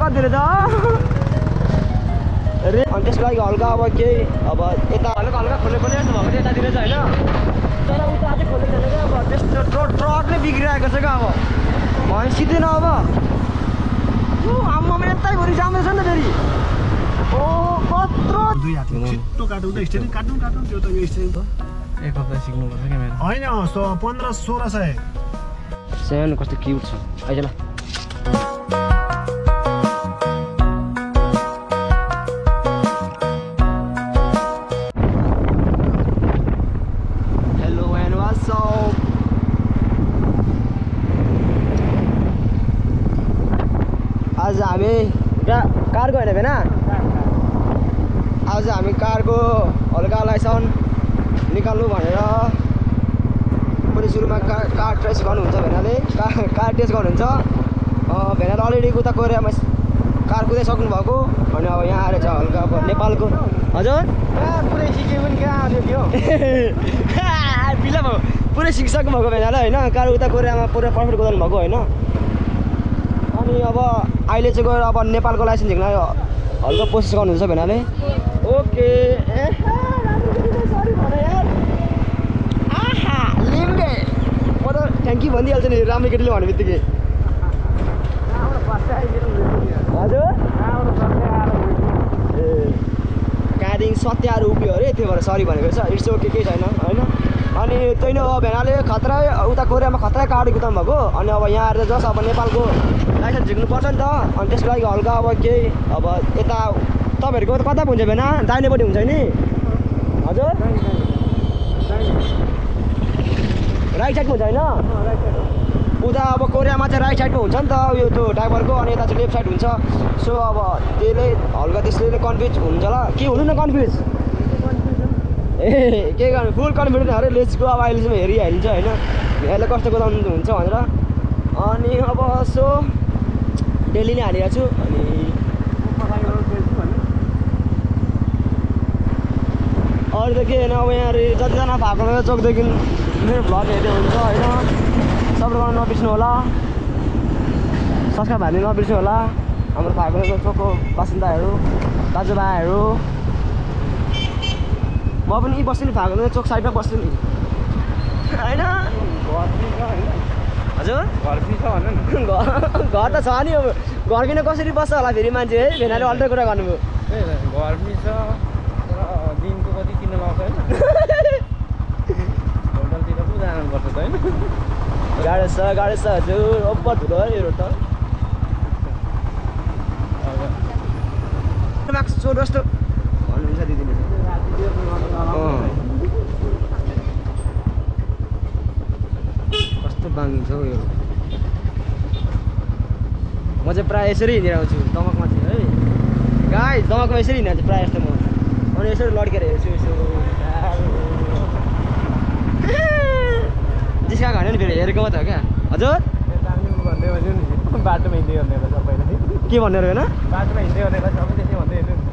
कति रहेछ रे अनि त्यसको लागि हल्का अब केही अब यता हल्का हल्का खोले पनि यस्तो भएको चाहिँ यतातिर चाहिँ होइन तर उता चाहिँ खोलेको छैन क्या अब त्यस्तो ट्रक नै बिग्रिरहेको छ क्या अब भने सिधेन अब आम्मामा यतै भरि जाँदैछ नि त फेरि ओ कत्रो दुई हात छिट्टो काटौँ त स्टेरिङ काट्नु त्यो त यो स्टेरिङ त एक हप्ता सिक्नुपर्छ क्या मेरो होइन 1500-1600 सानो कस्तो क्युट छ आइज ल हेलो एन्ड वाट्स अप आज हामी कारको होइन भेना आज हामी कारको हल्का लाइसेन्स निकाल्नु भनेर पनि सुरुमा कार टेस्ट गर्नुहुन्छ भेनाले कार टेस्ट गर्नुहुन्छ भेनाले अलरेडी उता कोरियामा कार कुदाइसक्नु भएको अनि अब यहाँ आएर चाहिँ हल्का अब नेपालको हजुर पुरै सिक्यो पनि कहाँ आउँथ्यो त्यो बिला भयो पुरै सिकिसक्नु भएको भेनाले होइन कार उता कोरियामा पुरै पर्फेक्ट कुदाउनु भएको होइन अनि अब अहिले चाहिँ गएर अब नेपालको लाइसेन्स झिक्न हल्का प्रोसेस गर्नुहुन्छ भेनाले ओके थ्याङ्क यू भनिदिइहाल्छ नि राम्रो केटीले भन्ने बित्तिकै हजुर ए कहाँदेखि सत्याएर उभियो अरे त्यही भएर सरी भनेको छ इट्स ओके केही छैन होइन अनि त्यही नै हो भेनाले खतरा उता कोरियामा खतरा गाडी कुदाउनु भएको अनि अब यहाँ आएर जस अब नेपालको लाइसेन्स झिक्नुपर्छ नि त अनि त्यसको लागि हल्का अब केही अब यता तपाईँहरूको कता हुन्छ भेना दाहिनेपट्टि हुन्छ नि हजुर राइट साइडमा हुन्छ होइन उता अब कोरियामा चाहिँ राइट साइडमा हुन्छ नि त यो त्यो ड्राइभरको अनि यता चाहिँ लेफ्ट साइड हुन्छ सो अब त्यसले हल्का त्यसले कन्फ्युज हुन्छ होला के हुनु न कन्फ्युज ए के गर्नु फुल कन्फिडेन्ट अरे लेट्सको अब अहिले चाहिँ हेरिहालिन्छ होइन यसले कस्तो कुदाउनु हुन्छ भनेर अनि अब सो डेली नै हालिरहेको छु अनि अरू त के होइन अब यहाँ जतिजना भएको चोकदेखि मेरो भ्लग हेर्दै हुन्छ होइन सबै गर्न नबिर्स्नु होला सब्सक्राइब हाल्नु नबिर्स्नु होला हाम्रो भएको चोकको बासिन्दाहरू दाजुभाइहरू म पनि यी बस्छु नि भएको चोक साइडमा बस्छु नि होइन हजुर घर त छ नि अब घर किन कसरी बस्छ होला फेरि मान्छे है भेनाले अल्टर कुरा गर्नुभयो घर पनि छ दिनको कति किन्न लाउँछ होइन होटलतिर पो जानुपर्छ त होइन गाडी छ हजुर ओपर धुलो है यो रोड त मार्क्स चोर जस्तो भन्नुहुन्छ दिदीले कस्तो बाङ्गिन्छ हौ यो म चाहिँ प्रायः यसरी हिँडेर आउँछु दमकमा चाहिँ है गाइस दमकमा यसरी हिँड्छु प्रायः जस्तो म अनि यसरी लड्केर हेर्छु यसो जिस्का घान्यो नि फेरि हेरेको मात्रै हो क्या हजुर भन्दै भन्यो नि बाटोमा हिँड्दै गर्ने होला सबैलाई के भन्ने होइन बाटोमा हिँड्दै गर्ने होला सबै त्यसै भन्दै हेर्नु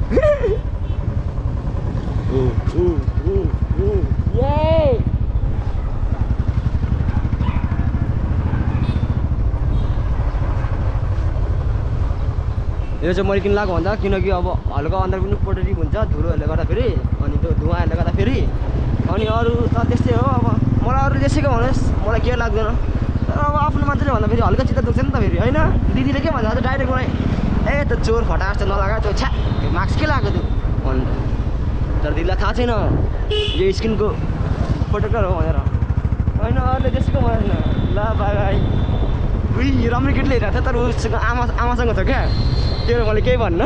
यो चाहिँ मैले किन लगाएको भन्दा किनकि अब हल्का अन्दार पनि पोटेटिभ हुन्छ धुलोहरूले गर्दाखेरि अनि त्यो धुवाहरूले गर्दाखेरि अनि अरू त त्यस्तै हो अब मलाई अरू जेसुकै भन्नुहोस् मलाई केही लाग्दैन तर अब आफ्नो मान्छेले भन्दा फेरि हल्का चित्त दुख्छ नि त फेरि होइन दिदीले के भन्छ डाइरेक्ट मलाई ए त चोर फटा जस्तो नलगा त्यो छ्या त्यो मास्क के लगाएको त्यो भन्नु तर दिदीलाई थाहा छैन यो स्किनको प्रोटेक्टर हो भनेर होइन अरूले जेसुकै भन्दैन ल बाई उही राम्रो केटीले हेरेको थियो तर उसँग आमासँग छ क्या त्यो मैले केही भन्नु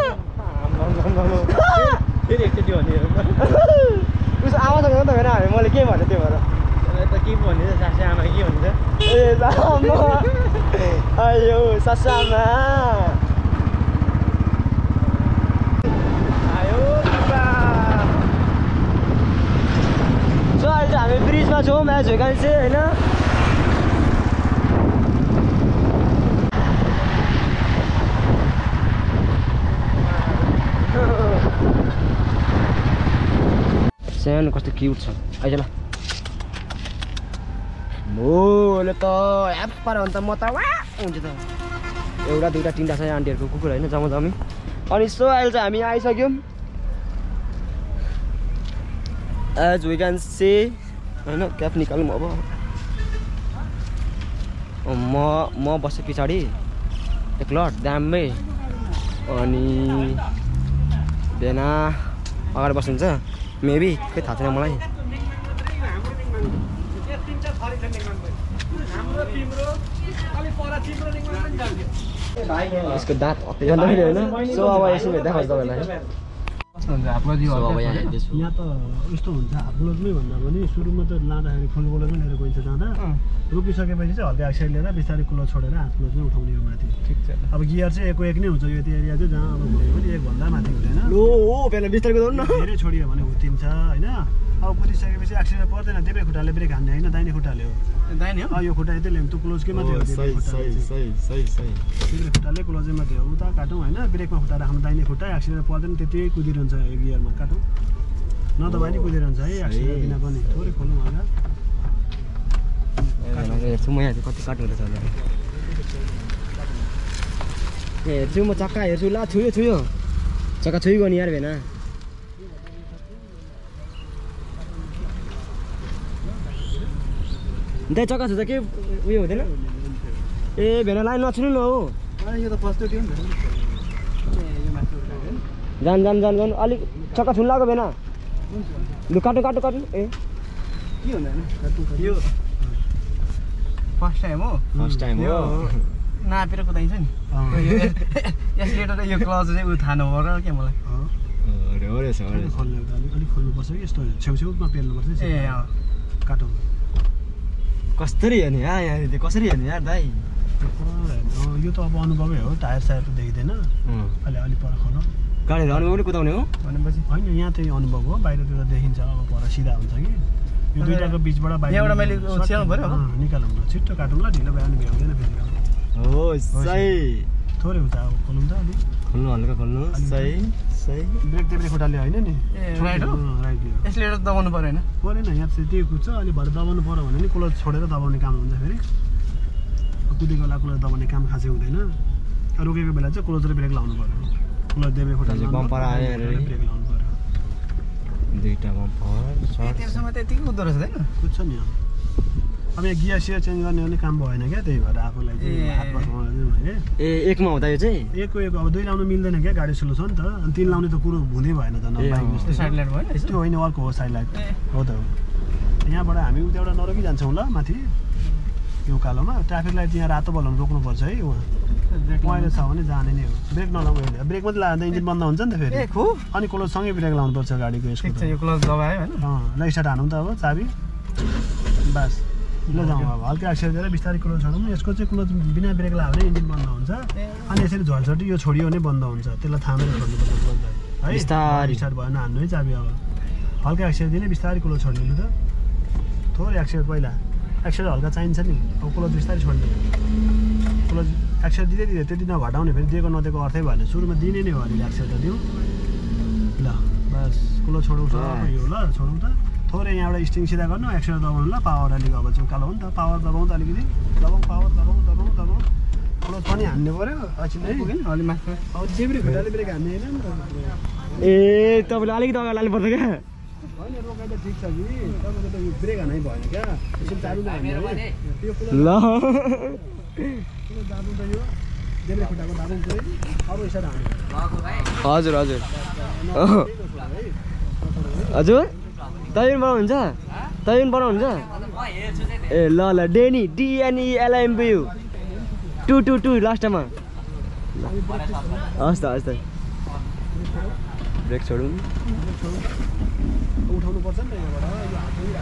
फेरि एकचोटि भन्ने उसो आमासँग त होइन हामी मैले के भन्नु त्यो भएर त के भनिन्छ सासू आमा के भन्छ ए अयो सासामा आयो सो अहिले चाहिँ हामी ब्रिजमा छौँ म्याच झुकाइ चाहिँ होइन सानो कस्तो क्युट छ आइज ल मोले त एप पार भने त म त वा हुन्छ त एउटा दुईवटा तिनवटा छ यहाँ आन्टीहरूको कुकुर होइन जम्मी अनि सो अहिले चाहिँ हामी आइसक्यौँ एज वी क्यान सी होइन क्याप निकालौँ अब म बस्छु पछाडि एकलट दाममै अनि भेना अगाडि बस्नुहुन्छ मेबी खै थाहा छैन मलाई यसको दाँत अति होइन सो अब यसो देखाउँछु तपाईँलाई यहाँ त यस्तो हुन्छ हाफ ग्लोभमै भन्दा पनि सुरुमा त लाँदाखेरि फुल ग्लोभमै लिएर गइन्छ जाँदा रोकिसकेपछि चाहिँ हल्का एक्साइड लिएर बिस्तारै क्लोज छोडेर हाफ ग्लोभमै उठाउने हो माथि ठिक छ अब गियर चाहिँ एक नै हुन्छ यो एरिया चाहिँ जहाँ अब गयो भने एकभन्दा माथि हुँदैन लो हो पहिला बिस्तारै कुदाउनु न धेरै छोडियो भने हुत्तिन्छ होइन अब कुदिसकेपछि एक्सिडेन्ट पर्दैन देब्रे खुट्टाले ब्रेक हान्ने होइन दाहिने खुट्टाले हो दाहिने हो यो खुट्टा यतै ल्याउँ त्यो क्लोजकै मात्रै हो देब्रे खुट्टाले क्लोजै मात्रै हो उता काटौँ होइन ब्रेकमा खुट्टा राख्नु दाहिने खुट्टा एक्सिडेन्ट पर्दैन त्यति कुदिरहन्छ गियरमा काटौँ नदबाई नै कुदिरहन्छ है एक्सिडेन्ट बिना पनि थोरै खोल्नु होला हेर्छु म यहाँ कति काट्नु हुँदैछ होला ए हेर्छु म चक्का हेर्छु ला छुयो चक्का छुइगयो नि यार भेना त्यही चक्का छुँदा के उयो हुँदैन ए भेना लाइन नछुनु न हो यो त फर्स्ट थियो नि जान अलिक चक्का छुन लाग्यो भेना लु काटु ए के हुँदैन यो फर्स्ट टाइम हो नापेर कुदाइन्छ नि एक्सिलेटर यो क्लच चाहिँ उयो थाहा नभएर क्या मलाई अलिक खोल्नुपर्छ कि यस्तो छेउछेउमा पेल्नुपर्छ ए काटौँ कसरी हेर्ने यहाँ कसरी हेर्ने यार दाइ यो त अब अनुभवै हो टायर सायर त देखिँदैन अहिले अलिक पर खोलो गाडीहरू अनुभवले कुदाउने हो भनेपछि होइन यहाँ चाहिँ अनुभव हो बाहिरतिर देखिन्छ अब पर सिधा हुन्छ कि यो दुईटाको बिचबाट बाहिर यहाँबाट मैले छ्याउनु पर्यो निकालौँ ल छिट्टो काटौँ ल ढिलो भयो भने भ्याउँदैन फेरि हो सही थोरै हुन्छ अब खोलौँ त अलिक खोल्नु हल्का खोल्नु सही ब्रेक देब्रे खुट्टाले होइन नि ए राइट हो राइट हो एक्सिलेटर दबाउनु पर्यो होइन परेन यहाँ चाहिँ त्यही कुद्छ अनि भरे दबाउनु पऱ्यो भने नि क्लोज छोडेर दबाउने काम हुन्छ फेरि कुदेको बेला क्लोज दबाउने काम खासै हुँदैन रोकेको बेला चाहिँ क्लोज र ब्रेक लाउनु पऱ्यो क्लोज देब्रे खुट्टाले बम्पर आयो ब्रेक लाउनु पऱ्यो दुईटा बम्पर त्यसमा त्यतिकै कुद्दो रहेछ होइन कुद्छ नि अब यहाँ गियर सियर चेन्ज गर्ने पनि काम भएन क्या त्यही भएर आफूलाई चाहिँ हातमा मैले ए एकमा हुँदा यो चाहिँ एक अब दुई लाउनु मिल्दैन क्या गाडी स्लो छ नि त अनि तिन लाउने त कुरो हुँदै भएन त साइड लाइट भयो त्यो होइन अर्को हो साइड लाइट हो त हो यहाँबाट हामी उता एउटा नरोकी जान्छौँ ल माथि यो उकालोमा ट्राफिक लाइट यहाँ रातो बलमा रोक्नुपर्छ है उहाँ पहिले छ भने जाने नै हो ब्रेक नलाउनु ब्रेक मात्रै लगाएर इन्जिन बन्द हुन्छ नि त फेरि अनि क्लोजसँगै ब्रेक लाउनुपर्छ गाडीको यसको यो क्लच दबायो होइन ल स्टार्ट हानौँ त अब चाबी बस ल जाउँ अब हल्का एक्सिडेन्ट गरेर बिस्तारै क्लोज छोडौँ यसको चाहिँ क्लोज बिना ब्रेक लगायो भने इन्जिन बन्द हुन्छ अनि यसरी झलझटी यो छोडियो भने बन्द हुन्छ त्यसलाई थामेर छोड्नुपर्छ क्लोजलाई है बिस्तारै स्टार्ट भएन हान्नु है चाबी अब हल्का एक्सिडेन्ट दिने बिस्तारै क्लोज छोड्नु त थोरै एक्सिडेन्ट पहिला एक्सिडेन्ट हल्का चाहिन्छ नि अब क्लोज बिस्तारै छोड्ने क्लोज एक्सिडेन्ट दिँदै त्यति नघटाउने फेरि दिएको नदिएको अर्थै भएन सुरुमा दिने नै हो अलिअलि एक्सिडेन्ट त दिउँ ल बस क्लोज छोडौँ यो ल छोडौँ त थोरै यहाँबाट स्टिङ सिधा गर्नु एक्सिडेन्ट दबाउनु ल पावर अलिक अब चाहिँ उकालो हो नि त पावर दबाउँ त अलिकति दबाउँ क्लोज पनि हान्नु पऱ्यो एकछिन है पुगेन अलि माथि अब देब्रे खुट्टाले ब्रेक हान्ने होइन नि त ए तपाईँले अलिकति अगाडि लानु पर्छ क्या होइन रोकाइ त ठिक छ कि तपाईँको त यो ब्रेक हानै भएन क्या एकछिन चालु नहान्ने यो ल दाबुँ त यो देब्रे खुट्टाको दाबुँ पुरै अब स्टार्ट हान्नु हजुर तैन बनाउनुहुन्छ ए ल डेनी DNELMBU 222 लास्टमा हस् त ब्रेक छोडौँ उठाउनु पर्छ नि त यहाँबाट यो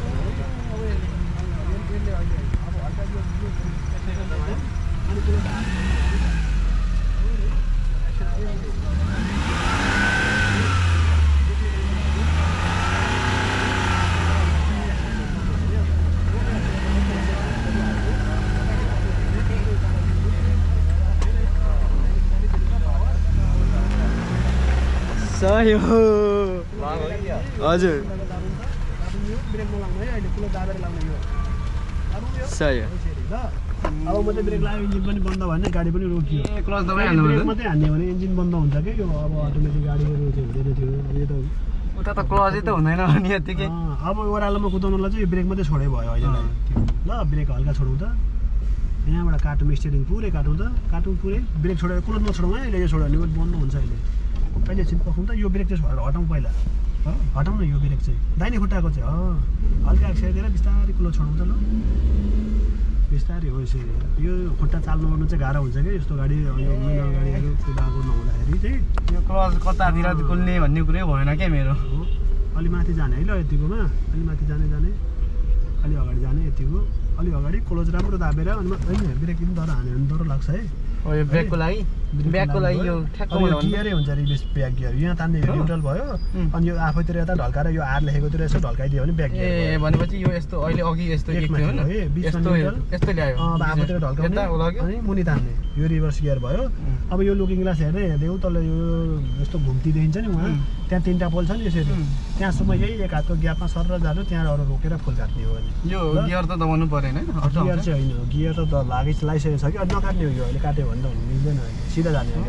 सही हो हजुर ब्रेक नलाउनु है अहिले कुलो दाबेर लाउने यो सही हो अब मात्रै ब्रेक लाग्यो इन्जिन पनि बन्द भयो भने गाडी पनि रोकियो ए क्लच दबाई हाल्नु ब्रेक पर्छ मात्रै हान्यो भने इन्जिन बन्द हुन्छ कि यो अब अटोमेटिक गाडीहरू चाहिँ हुँदैन थियो अब यो त उता त क्लचै त हुँदैन नि यतिकै अब ओह्रालोमा कुदाउनुलाई चाहिँ यो ब्रेक मात्रै छोडे भयो अहिलेलाई ल ब्रेक हल्का छोडौँ त यहाँबाट काटौँ स्टेरिङ पुरै काटौँ त काटौँ पुरै ब्रेक छोडेर क्लच नछोडौँ है अहिले यो छोड्यो भने बन्द हुन्छ अहिले कहिले एकछिन पकाउँ त यो ब्रेक चाहिँ छोडेर हटाउँ पहिला हटाउँ न यो ब्रेक चाहिँ दाहिने खुट्टाको चाहिँ हल्का एक्सर्साइज दिएर बिस्तारै क्लच छोडौँ त ल बिस्तारै हो यसरी यो खुट्टा चाल्नु गर्नु चाहिँ गाह्रो हुन्छ कि यस्तो गाडी यो मिनल गाडीहरू कुदाएको नहुँदाखेरि चाहिँ यो क्लच कतातिर कुल्ने भन्ने कुरै भएन क्या मेरो अलि माथि जाने है ल यतिकोमा अलि माथि जाने अलि अगाडि जाने यतिको अलि अगाडि क्लोज राम्रो दाबेर अनि होइन ब्रेक पनि डर हान्यो भने डर लाग्छ है यो ब्रेकको लागि ब्याकको लागि यो ठ्याक्क गियरै हुन्छ रिभर्स ब्याक गियर यहाँ तान्ने यो न्युट्रल भयो अनि यो आफैतिर यता ढल्काएर यो आर लेखेकोतिर यसो ढल्काइदियो भने ब्याक गियर ए भनेपछि यो यस्तो अहिले अघि यस्तो एक थियो हैन यस्तो ल्यायो अब आफैतिर ढल्काउने अनि मुनि तान्ने यो रिभर्स गियर भयो अब यो लुकिङ ग्लास हेर्दै तल यो यस्तो घुम्ती देखिन्छ नि उहाँ त्यहाँ 3टा पोल छ नि यसरी त्यहाँसम्म यही एक हातको ग्यापमा सर जानु त्यहाँ अरू रोकेर फुल काट्ने हो भने यो गियर त दबाउनु परेन हैन गियर चाहिँ होइन गियर त लागिसकेको छ कि अनि नकाट्ने हो यो अहिले काट्यो भने त मिल्दैन सिधा जाने हो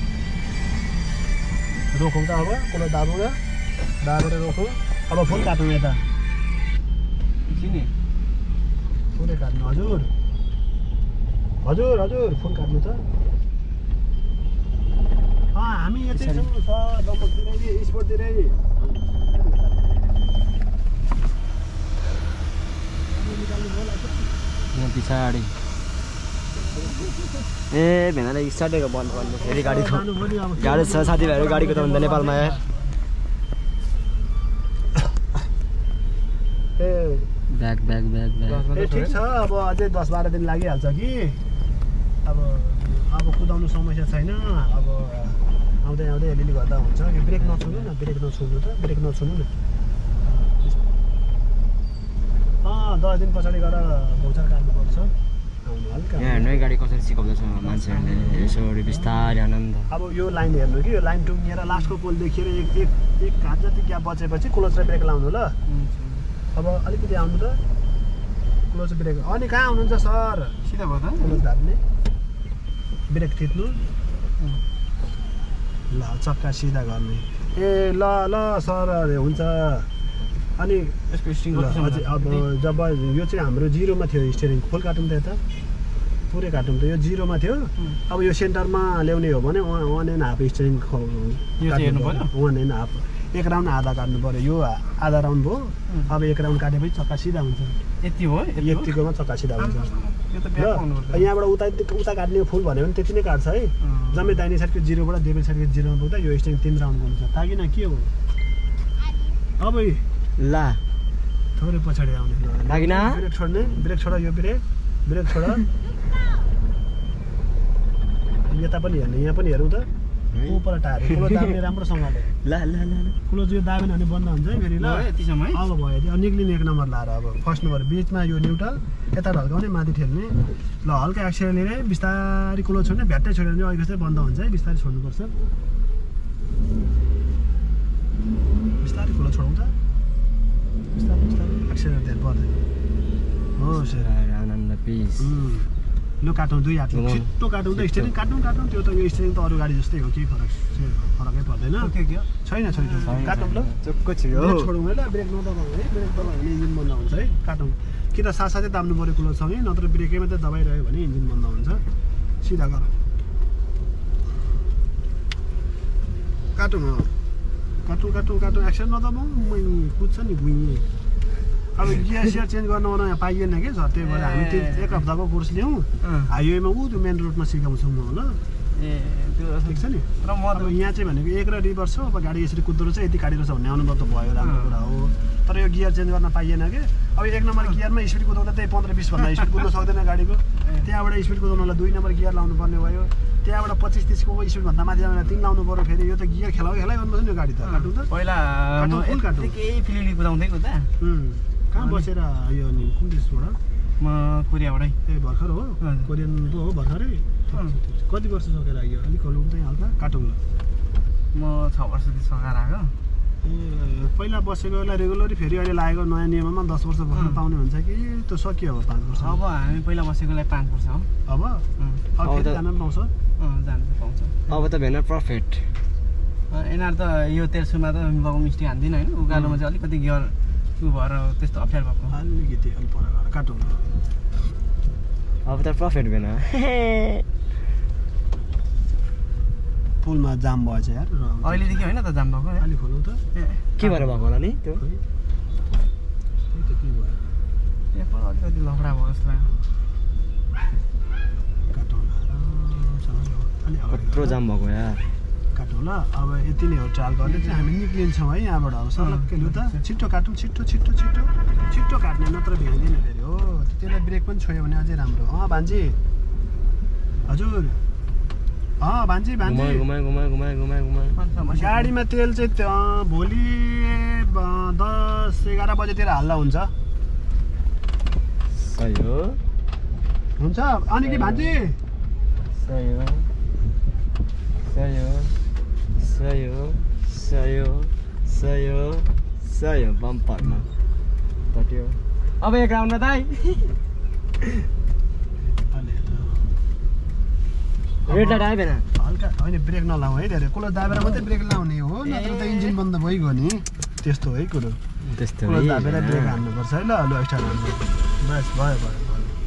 रोकौँ त अब कुलो दाबेर रोकौँ अब फुल काटौँ यता पुरै काट्नु हजुर फुल काट्नु त हामी यतै छौँ सर दमकतिरै स्पोर्टतिरै पछाडि ए भेनालाई स्टार्टेको बन्द गर्नु फेरि गाडीको गाडी छ साथीभाइहरू गाडीको त हुन्छ नेपालमा यार ब्याक ए ठिक छ अब अझै 10-12 दिन लागिहाल्छ कि अब कुदाउनु समस्या छैन अब आउँदै अलिअलि गर्दा हुन्छ कि ब्रेक नछुनु न ब्रेक नछुनु न 10 दिन पछाडि गएर भौचार काट्नुपर्छ यहाँ हेर्नु है गाडी कसरी सिकाउँदैछ मान्छेहरूले यसो बिस्तारै आनन्द अब यो लाइन हेर्नु कि यो लाइन टुङ्गिएर लास्टको पोल देखिएर एक हात जति ग्याप बचेपछि क्लोज र ब्रेक लाउनु ल अब अलिकति आउनु त क्लोज ब्रेक अनि कहाँ आउनुहुन्छ सर सिधा भयो त क्लोज धाप्ने ब्रेक थिच्नु ल चक्का सिधा गर्ने ए ल सर हुन्छ अनि यसको स्टिङ अब जब यो चाहिँ हाम्रो 0मा थियो स्टियरिङ फुल काटौँ त यता पुरै काटौँ त यो 0मा थियो अब यो सेन्टरमा ल्याउने हो भने 1.5 स्टियरिङ काट्नु पर्यो 1.5 एक राउन्ड आधा काट्नु पर्यो यो आधा राउन्ड भयो अब एक राउन्ड काटेपछि चक्का सिधा हुन्छ यति हो यतिकोमा चक्का सिधा हुन्छ यहाँबाट उता काट्ने फुल भन्यो भने त्यति नै काट्छ है जम्मै दाहिने साइडको 0बाट देब्रे साइडको 0मा पुग्दा यो स्टियरिङ 3 राउन्ड गर्नु छ ताकि न के हो अब ला थोरै पछाडि आउने लागिना ब्रेक छोड यो ब्रेक छोड यता पनि हेर्ने यहाँ पनि हेरौँ त ऊपर टायर क्लोज दाब्ने राम्रोसँगले क्लोज यो दाबेन भने बन्द हुन्छ है फेरि ल अब भयो अब निक्लिने 1 नम्बर लाएर अब फर्स्ट नम्बर बिचमा यो न्युट्रल यता ढल्काउने माथि ठेल्ने ल हल्का एक्सिलेटर लिएर बिस्तारै क्लोज छोड्ने भ्याट्टै छोड्यो भने अहिले चाहिँ बन्द हुन्छ है बिस्तारै छोड्नुपर्छ बिस्तारै क्लोज छोडौँ त बिस्तारै एक्सिलेटर दिएर पर्दैन हो सर आनन्द पिस लु काटौँ 2 हातले छिट्टो काटौँ त स्टियरिङ काटौँ त्यो त यो स्टियरिङ त अरू गाडी जस्तै हो केही फरकै पर्दैन छैन काटौँ ल चुक्को छियो छोडौँ है ल ब्रेक नदबाउँ है ब्रेक दबायो भने इन्जिन बन्द हुन्छ है काटौँ कि त साथसाथै दाब्नु पऱ्यो क्लोजसँगै नत्र ब्रेकै मात्रै दबाइरह्यो भने इन्जिन बन्द हुन्छ सिधा गर काटौँ एक्सन नदबाउँ कुद्छ नि भुइँ अब गियर सियर चेन्ज गर्न पाइएन कि सर त्यही भएर हामी 1 हप्ताको कोर्स ल्याउँ हाइवेमा त्यो मेन रोडमा सिकाउँछौँ म ल ठिक छ नि र म अब यहाँ चाहिँ भनेको 1 र रिभर्स हो अब गाडी यसरी कुद्दो रहेछ यति काटिरहेछ भन्ने अनुभव त भयो राम्रो कुरा हो तर यो गियर चेन्ज गर्न पाइएन कि अब 1 नम्बर गियरमा स्पिड कुदाउँदा त्यही 15-20 भन्दा स्पिड कुद्न सक्दैन गाडीको त्यहाँबाट स्पिड कुदाउनलाई 2 नम्बर गियर लाउनु पर्ने भयो त्यहाँबाट 25-30 को स्पिड भन्दा माथि जाँदा 3 लाउनु पर्यो फेरि यो त गियर खेलाइ गर्नुपर्छ नि गाडी त काटौँ त पहिला फुल काटौँ केही फिलिली कुदाउँदै कुदा कहाँ बसेर यो अनि कुन देशबाट म कोरियाबाटै ए भर्खर हो कोरियन पो हो भर्खरै कति वर्ष सकेर आयो अलिक हल्का हल्का काटौँ ल म 6 वर्षदेखि सघाएर आएको पहिला बसेकोलाई रेगुलरी फेरि अहिले लागेको नयाँ नियममा 10 वर्ष बस्न पाउने हुन्छ कि त्यो सकियो अब 5 वर्ष अब हामी पहिला बसेकोलाई 5 वर्ष हो अब अब फेरि जान पाउँछ जान पाउँछ अब त भेना प्रफिट यिनीहरू त यो तेर्सोमा त लगौँ मिस्टेक हान्दिन होइन उकालोमा चाहिँ अलिकति गियर उ भएर त्यस्तो अप्ठ्यारो भएको अलिकति अलि पर गएर काटो अब त प्रफिट भेना पुलमा जाम भएछ यार अहिलेदेखि होइन त जाम भएको अलि खोलौँ त के भएर भएको होला नि त्यो के भयो अलिकति लफडा भयो जस्तो लाग्यो काटौँ अलि कत्रो जाम भएको यार काटौँ ल अब यति नै हो ट्रायल गर्ने चाहिँ हामी निक्लिन्छौँ है यहाँबाट अब सलक्कै लु त छिट्टो काटौँ छिट्टो छिट्टो छिट्टो छिट्टो काट्ने नत्र भ्याइँदैन फेरि हो त्यसलाई ब्रेक पनि छोयो भने अझै राम्रो भान्जी हजुर भान्जी भान्जी गाडीमा तेल चाहिँ भोलि 10-11 बजेतिर हाल्दा हुन्छ सही हो हुन्छ अनि के भान्जी सही हो सही हो सही हो सही हो सही हो सही हो बम्परमा तट्यो अब एक राउन्ड दाइ रेड लाइट आयो भएन हल्का होइन ब्रेक नलाउँ है धेरै क्लोज दाबेर मात्रै ब्रेक लाउने हो नत्र त इन्जिन बन्द भइगयो नि त्यस्तो है कुरो त्यस्तो क्लोज दाबेर ब्रेक हान्नुपर्छ है ल स्टार्ट हान्नु बस भयो भयो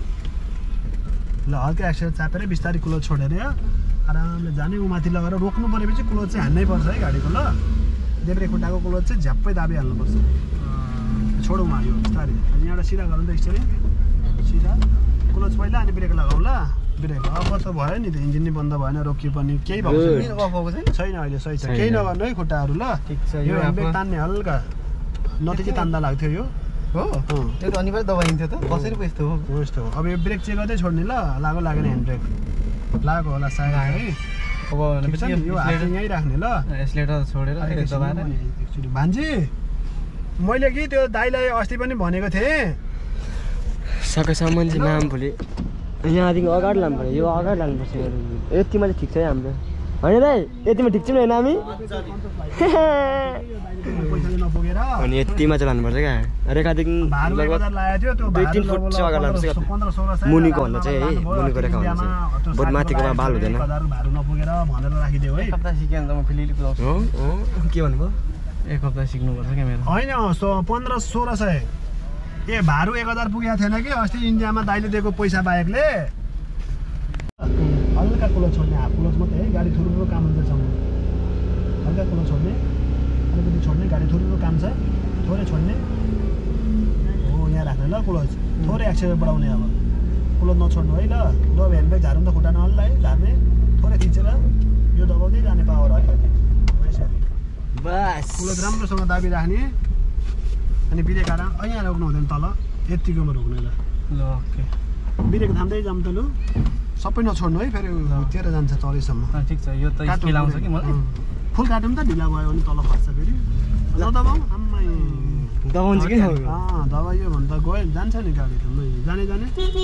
ल हल्का एक्सिडेन्ट चापेर बिस्तारै क्लोज छोडेर आरामले जाने माथि लगेर रोक्नु परेपछि क्लोज चाहिँ हान्नै पर्छ है गाडीको ल देब्रे खुट्टाको क्लोज चाहिँ झ्याप्पै दाबिहाल्नुपर्छ छोडौँ यो बिस्तारै अनि यहाँबाट सिधा गरौँ त स्टेरिङ सिधा क्लोज पहिला अनि ब्रेक लगाउँ ल ब्रेक अब त भयो नि त इन्जिन नै बन्द भएन रोकियो पनि केही भएको छैन अहिले सही छ केही नगर्नु है खुट्टाहरू ल ठिक छ यो ह्यान्डब्रेक तान्ने हल्का नतिकै तान्दा लाग्थ्यो यो हो त्यो त अनिवार्य दबाइन्थ्यो त कसरी पो यस्तो हो यस्तो हो अब यो ब्रेक चेक गर्दै छोड्ने ल लागो लागेन ह्यान्डब्रेक लागेको होला सायद है अब यो हात चाहिँ यहीँ राख्ने ल एक्सिलेटर छोडेर दबाएर एकचोटि भान्जी मैले कि त्यो दाइलाई अस्ति पनि भनेको थिएँ सकेसम्म चाहिँ नाम भोलि यहाँदेखि अगाडि लानु पर्यो यो अगाडि लानुपर्छ यतिमा चाहिँ ठिक छ है हाम्रो होइन दाइ यतिमा ठिक छ नि होइन हामी अनि यतिमा चाहिँ लानुपर्छ क्या रेखादेखि लगभग 2-3 फुट चाहिँ अगाडि लानुपर्छ मुनिको भन्दा चाहिँ है मुनिको रेखा हुन्छ बहुत माथिकोमा बाल हुँदैन एक हप्ता सिकेँ त म फेरि हो के भन्नुभयो एक हप्ता सिक्नुपर्छ क्या मेरो होइन 1500-1600 ए भारू 1000 पुगेको थिएन कि अस्ति इन्डियामा दाइले दिएको पैसा बाहेकले हल्का क्लोज छोड्ने हाफ क्लोज मात्रै है गाडी थुरुरो काम हुन्छ हल्का क्लोज छोड्ने अलिकति छोड्ने गाडी थुरुरो काम छ थोरै छोड्ने हो यहाँ राख्ने ल क्लोज थोरै एक्सिलेटर बढाउने अब क्लोज नछोड्नु है ल ह्यान्डब्रेक झार्नु त खुट्टा नहल्ला है झार्ने थोरै थिचेर यो दबाउँदै जाने पावर अलिकति बस क्लोज राम्रोसँग दाबिराख्ने अनि ब्रेक आराम यहाँ रोक्नु हुँदैन तल यत्तिकोमा रोक्ने ल ओके ब्रेक थाम्दै जाऊँ त लु सबै नछोड्नु है फेरि हुत्तिएर जान्छ तलैसम्म ठिक छ यो त खेलाउँछ कि मलाई फुल काट्यो त ढिला भयो भने तल खस्छ फेरि दबाउँ आम्मै दबाउँछ कि दबाइयो भने त गयो जान्छ नि गाडी त जाने जाने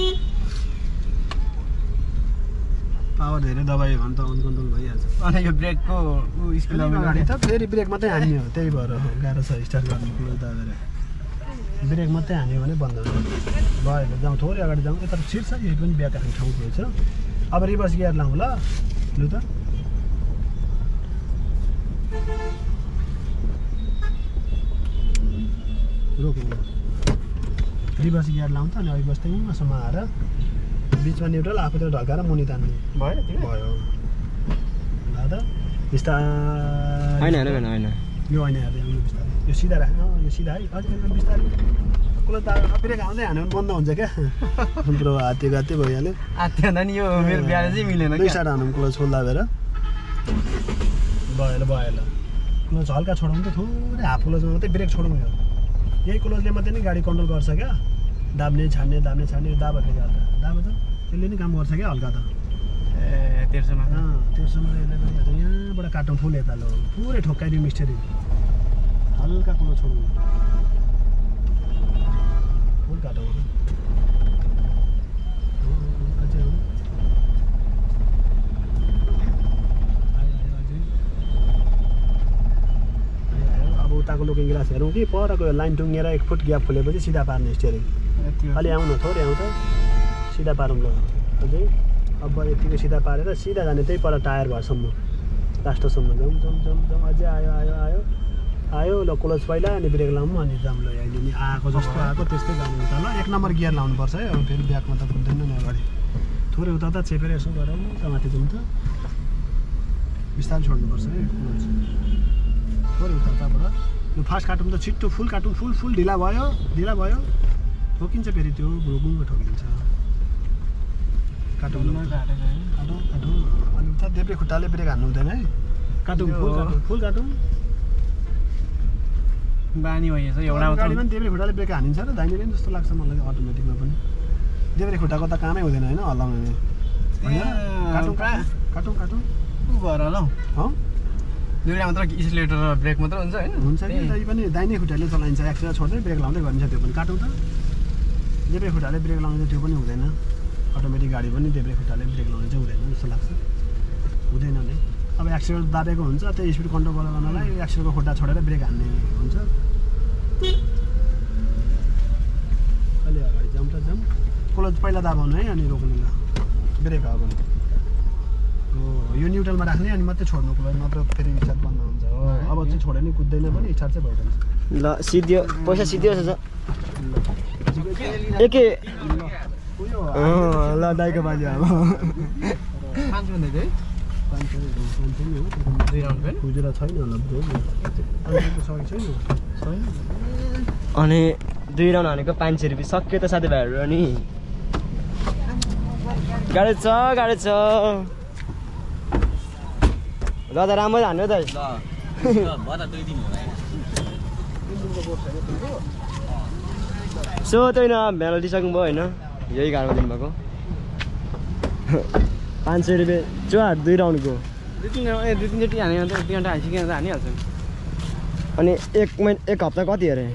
पावर धेरै दबायो भने त अनकन्ट्रोल भइहाल्छ अनि यो ब्रेकको स्पिड गाडी त फेरि ब्रेक मात्रै हान्ने हो त्यही भएर गाह्रो छ स्टार्ट गर्नु क्लोज दाबेर ब्रेक मात्रै हान्यो भने बन्द हुन्छ भयो जाउँ थोरै अगाडि जाउँ यता सिट छ यही पनि ब्याक राख्ने ठाउँ रहेछ अब रिभर्स गियर लाउँ ल लु त रोकौँ रिभर्स गियर लाउँ त अनि अघि बस्दै मसँग आएर बिचमा न्युट्रल आफूतिर ढल्काएर मुनि तान्ने भयो भयो ल त बिस्तारै होइन होइन होइन यो होइन हेर्दै बिस्तारै यो सिधा राख्नु यो सिधा है अलिकति बिस्तारै क्लोज ब्रेक आउँदै हान्यो भने बन्द हुन्छ क्या पुरो हाते गाते भइहाल्यो आत्यो नि यो मेरो ब्याज चाहिँ मिलेन दुई साइड हानौँ क्लोज खोल दाबेर भयो ल क्लोज हल्का छोडौँ त थोरै हाफ क्लोजमा मात्रै ब्रेक छोडौँ यो यही क्लोजले मात्रै नै गाडी कन्ट्रोल गर्छ क्या दाब्ने छाड्ने दाब्ने छाड्ने दाबहरूले गर्दा दाब त त्यसले नै काम गर्छ क्या हल्का त ए तेर्सोमा तेर्सोमा यसले गरिहाल्छ यहाँबाट काटौँ फुल यता लो पुरै ठोक्काइदिउँ मिस्टेरी हल्का क्लोज छोडौँ फुल काटौँ उताको लुकिङ ग्लास हेरौँ कि परको लाइन टुङ्गेर 1 फुट ग्याप खोलेपछि सिधा पार्ने स्टियरिङ अलि आउनु थोरै आउँ त सिधा पारौँ ल अझै अब यतिको सिधा पारेर सिधा जाने त्यही पर टायर भरसम्म लास्टसम्म जाउँ जाउँ जाउँ जाउँ अझै आयो आयो आयो आयो ल क्लोज पहिला अनि ब्रेक लाउँ अनि जाउँ ल अहिले नि आएको जस्तो आएको त्यस्तै जानु उता ल 1 नम्बर गियर लाउनुपर्छ है अब फेरि ब्याकमा त पुग्दैन नि अगाडि थोरै उता त चेपेर यसो गरौँ माथि जाउँ त बिस्तारै छोड्नुपर्छ है क्लोज थोरै उता उताबाट यो फास्ट काटौँ त छिट्टो फुल काटौँ फुल ढिला भयो ठोकिन्छ फेरि त्यो घुङुङ ठोकिन्छ काटौँ अनि उता देब्रे खुट्टाले ब्रेक हान्नु हुँदैन है काटौँ फुल काटौँ बानी भइएछ एउटा गाडीमा पनि देब्रे खुट्टाले ब्रेक हानिन्छ र दाहिने पनि जस्तो लाग्छ मलाई अटोमेटिकमा पनि देब्रे खुट्टाको त कामै हुँदैन होइन हल्लाउने काटौँ उ भएर ल दुईवटा मात्र एक्सिलेटर र ब्रेक मात्र हुन्छ होइन हुन्छ कि तै पनि दाहिने खुट्टाले चलाइन्छ एक्सिलेटर छोड्दै ब्रेक लाउँदै गरिन्छ त्यो पनि काटौँ त देब्रे खुट्टाले ब्रेक लाउँदा त्यो पनि हुँदैन अटोमेटिक गाडी पनि देब्रे खुट्टाले ब्रेक लाउने चाहिँ हुँदैन जस्तो लाग्छ हुँदैन नै अब एक्सिलेटर दाबेको हुन्छ त्यही स्पिड कन्ट्रोल गर्नलाई एक्सिलेटरको खुट्टा छोडेर ब्रेक हान्ने हुन्छ अलि अगाडि जाउँ त जाउँ क्लच पहिला दाबाउनु है अनि रोक्नु ल ब्रेक अब यो न्युट्रलमा राख्ने अनि मात्रै छोड्नु क्लच नत्र फेरि स्टार्ट बन्द हुन्छ अब चाहिँ छोड्यो नि कुद्दैन पनि स्टार्ट चाहिँ भइरहन्छ ल सिधियो पैसा सिधियो छ एके ल दाइको बाजे अब 5 भन्दै थियो खुजुरा छैन होला ब्रो अनि 2 राउन्ड हानेको 500 रुपियाँ सक्यो त साथीभाइहरू अनि गाडी छ ल त राम्रो हान्यो त सो त्यही न भेनाल्टी सक्नुभयो होइन यही गाडीमा दिनुभएको 500 रुपियाँ चुहार 2 राउन्डको 2-3 हाने भने त 1 घन्टा हालिसकेर त हानिहाल्छ अनि एक हप्ता कति अरे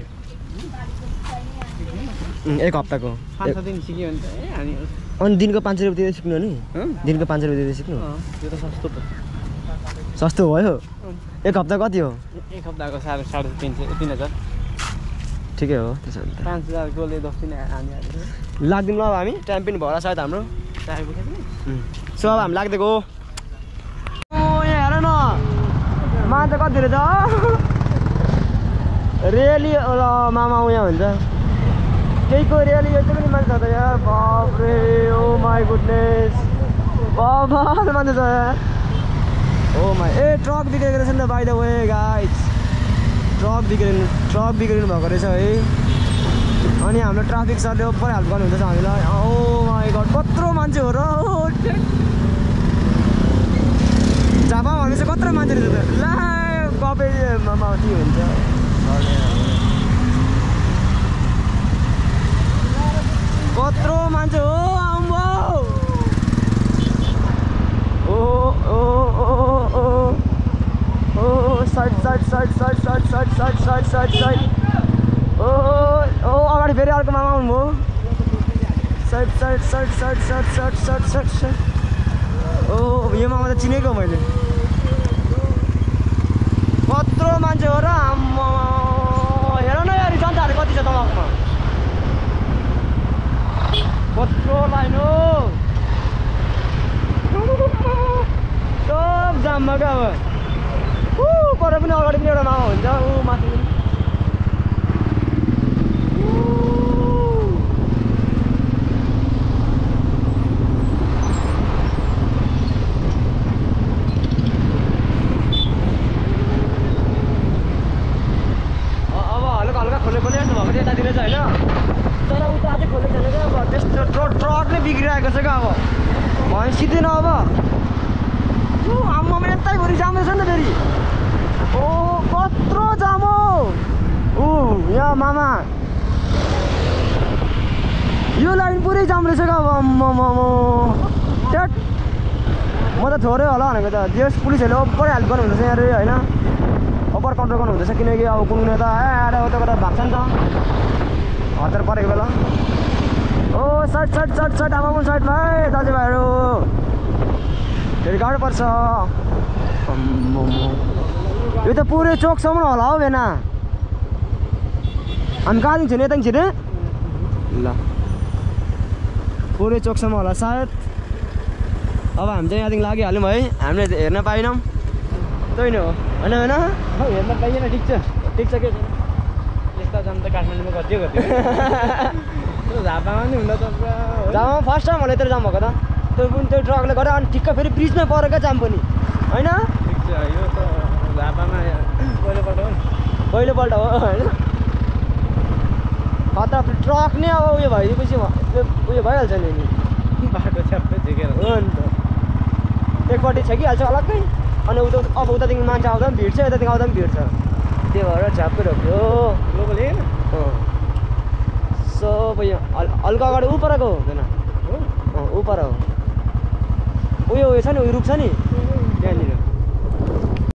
1 हप्ताको 5-7 दिन सिक्यो भने त हानिहाल्छ अनि दिनको 500 रुपियाँ दिँदै सिक्नु नि दिनको 500 रुपियाँ दिँदै सिक्नु त्यो त सस्तो भयो 1 हप्ता कति हो 1 हप्ताको 3,500 ठिकै हो त्यसो भने 5,000 गोले 10 दिन हानिहाल्छ लाग्दिनु ल अब हामी टाइम पनि भएर सायद हाम्रो सो अब हामी लाग्दिएको हो यहाँ हेर न मान्छे कति रहेछ रेली मामा यहाँ हुन्छ केहीको रेली यति पनि मान्छे छ त यार बाफ्रे ओ माई गुडनेस बबाल मान्छे छ यार ओ माई ट्रक बिग्रेको रहेछ नि त by the way guys truck बिग्रिनु भएको रहेछ है अनि हाम्रो ट्राफिक सरले ओभर हेल्प गर्नुहुँदैछ हामीलाई ओ माई गड कत्रो मान्छे हो र झापा भनेपछि कत्रो मान्छे रहेछ त ला कपे माउती हुन्छ कत्रो मान्छे हो आम्बो ओ ओ ओ ओ ओ साइड ओ अगाडि फेरि अर्को मामा आउनुभयो साइड ओ यो मामा त चिनेको मैले कत्रो मान्छे हो र आम्मा हेर न यार जनताहरू कति छ तलमा कत्रो लाइन हो सब जाममा क्या अब पर पनि अगाडि पनि एउटा मामा हुन्छ ऊ माथि यतातिर चाहिँ होइन तर उता चाहिँ खोलेको छैन क्या अब त्यस्तो ट्रक नै बिग्रिरहेको छ क्या अब भने सिधै न अब आम्मा यतै भरि जाम रहेछ नि त फेरि ओ कत्रो जाम हो यहाँ मामा यो लाइन पुरै जाम रहेछ क्या अब आम्मा ट्याट म त थोरै होला भनेको त देश पुलिसहरूले ओभर हेल्प गर्नुहुँदैछ यहाँ होइन ओभर कन्ट्रोल गर्नुहुँदैछ किनकि अब कुनै त आएर उता कता भएको छ नि त हतार परेको बेला ओ साइड अब साइडमा है दाजुभाइहरू फेरि गाह्रो पर्छ यो त पुरै चोकसम्म होला हौ बेना हामी कहाँ दिन्छ नि यता छिटो ल पुरै चोकसम्म होला सायद अब हामी चाहिँ यहाँदेखि लागिहाल्यौँ है हामीले हेर्न पाएनौँ त्यही नै हो होइन होइन हेर्न पाइएन ठिक छ ठिक छ के छैन यस्ता जाम त काठमाडौँमा कति झापामा नि हुँदा त पुरा जाम फर्स्ट टाइम होला यत्रो जाम भएको त त्यो पनि त्यो ट्रकले गर्दा अनि ठिक्क फेरि ब्रिजमै परेको जाम पनि होइन ठिक छ यो त झापामा पहिलोपल्ट हो नि पहिलोपल्ट हो होइन खतरा ट्रक नै अब उयो भइदिएपछि उयो भइहाल्छ नि बाटो छ्याप्पै झिकेर हो नि त एकपट्टि छेकिहाल्छ अलग्गै अनि अब उतादेखि मान्छे आउँदा पनि भिड छ यतादेखि आउँदा पनि भिड छ त्यो भएर झ्याप्पै रोक्यो लोकल हेर्न सो हल्का अगाडि ऊ परको हुँदैन ऊ पर हो उयो छ नि उयो रुख छ नि